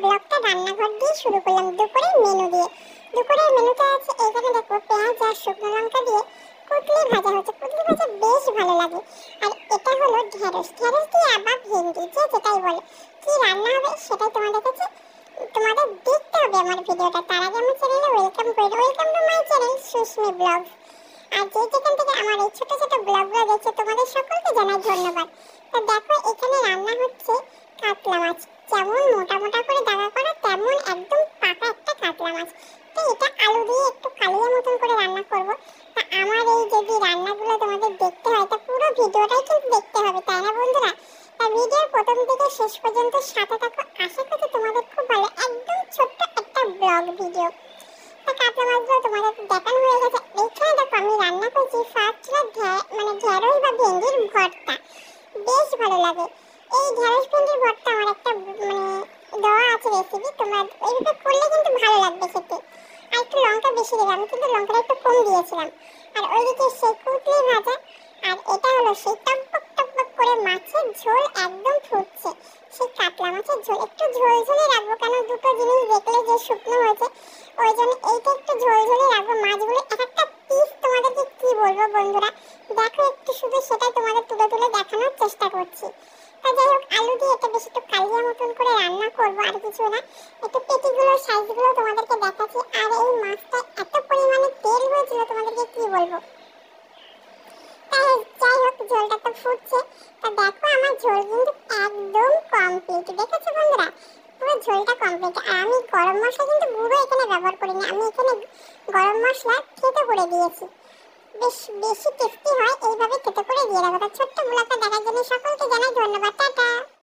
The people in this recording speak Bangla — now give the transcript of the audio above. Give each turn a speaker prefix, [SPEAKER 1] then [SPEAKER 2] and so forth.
[SPEAKER 1] ব্লগটা রান্নাঘর দিয়ে শুরু করলাম, দুপুরের মেনু দিয়ে। দুপুরের মেনুটা আছে এখানে দেখো, পেঁয়াজ আর শুকনো লঙ্কা দিয়ে কুটলি ভাজা হচ্ছে। কুটলি ভাজা বেশ ভালো লাগে। আর এটা হলো ঢেঁড়স, ঢেঁড়স দিয়ে আবার ভেন্ডি, যে যেটাই বলে। কি রান্না হবে সেটাই তোমাদের কাছে তোমাদের দেখতে হবে আমার ভিডিওটা। তার আগে আমার চ্যানেলে ওয়েলকাম করে দাও। Welcome to my channel Susmi blogs. আর যে যেখান থেকে আমার এই ছোট ছোট ব্লগগুলো দেখছে তোমাদের সকলকে জানাই ধন্যবাদ। তো দেখো এখানে রান্না হচ্ছে কাতলা মাছ। যেমন মোটা মোটা করে দাগা করা, তেমন একদম পাকা একটা কাতলা মাছ। তো এটা আলু দিয়ে একটু কালিয়া মতন করে রান্না করব। তা আমার এই যদি রান্নাগুলো তোমাদের দেখতে হয় তা পুরো ভিডিওটাই কিন্তু দেখতে হবে, তাই না বন্ধুরা? তা ভিডিওর প্রথম থেকে শেষ পর্যন্ত সাথে থাকো, আশা করি তোমাদের খুব ভালো। একদম ছোট্ট একটা ব্লগ ভিডিও। তা কাতলা মাছগুলো তোমাদের দেখানো হয়ে গেছে। এইখানে দেখো আমি রান্না করছি ফার্স্ট মানে ঢেঁড়স বা ভেন্ডির ভর্তা। বেশ ভালো লাগে এই ঢেঁড়স ভেন্ডির ভর্তা। আমার একটা দেওয়া আছে রেসিপি, তোমরা এইভাবে করলে কিন্তু ভালো লাগবে খেতে। আর একটু লঙ্কা বেশি দেবে, আমি কিন্তু লঙ্কাটা একটু কম দিয়েছিলাম। আর ওইদিকে সেই কুটলি ভাজা। আর এটা হলো সেই টকবক টকবক করে মাছের ঝোল, একদম ফুটছে সেই কাতলা মাছের ঝোল। একটু ঝোল ঝোলই রাখবো, কেন দুটো জিনিস দেখলে যে শুকনো হয়েছে, ওই জন্য এইটা একটু ঝোল ঝোলই রাখবো। মাছগুলো এক একটা পিস তোমাদেরকে কি বলবো বন্ধুরা, দেখো একটু শুধু সেটাই তোমাদের তুলে তুলে দেখানোর চেষ্টা করছি। তা যাই হোক, আলু দিয়ে এটা বেশি একটু কালিয়া মতন করে রান্না করবো, আর কিছু না। একটু পেটিগুলোর সাইজগুলো তোমাদেরকে দেখাচ্ছি। আর এই মাছটা এত পরিমাণে তেল হয়েছিল তোমাদেরকে কি বলবো। তাই যাই হোক, ঝোলটা তো ফুটছে। তা দেখো আমার ঝোল কিন্তু একদম কমপ্লিট, দেখেছো বন্ধুরা? পুরো ঝোলটা কমপ্লিট। আর আমি গরম মশলা কিন্তু গুঁড়ো এখানে ব্যবহার করিনি, আমি এখানে গরম মশলা থেতো করে দিয়েছি। বেশ বেশি টেস্টি হয় এইভাবে থেতো করে দিয়ে রাখো। ছোট্ট ব্লগটা দেখার জন্য সকলকে জানাই ধন্যবাদ। টাটা।